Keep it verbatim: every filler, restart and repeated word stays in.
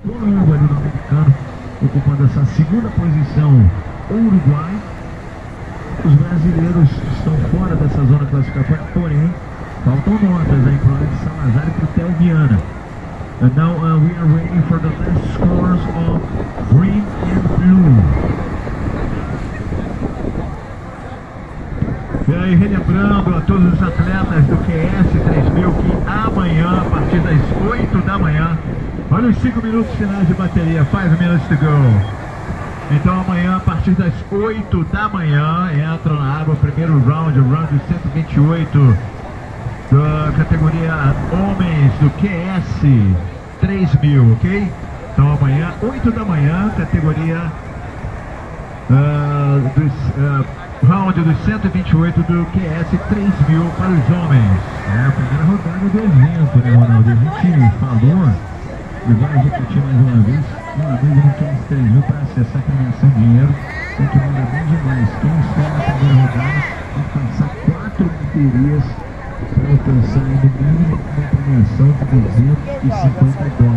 novo ali no americano, ocupando essa segunda posição, o Uruguai. Os brasileiros estão fora dessa zona classificatória, porém, faltam notas aí para o Alex Salazar e para o Theo Viana. And now uh, we are waiting for the last scores of green and blue. E aí, relembrando a todos os atletas do Q S três mil que amanhã, a partir das oito da manhã, olha os cinco minutos finais de bateria, five minutes to go. Então amanhã, a partir das oito da manhã, entra na água o primeiro round, o round cento e vinte e oito da categoria homens do Q S três mil, ok? Então amanhã, oito da manhã, categoria uh, dos, uh, round dos cento e vinte e oito do Q S três mil para os homens. É a primeira rodada do evento, né, Ronaldo? A gente falou e vai repetir mais uma vez. Meu amigo no Q S três mil para acessar a premiação de dinheiro, tem que mandar bem demais. Quem está na primeira rodada tem que passar quatro baterias para alcançar no mínimo uma premiação de duzentos e cinquenta dólares.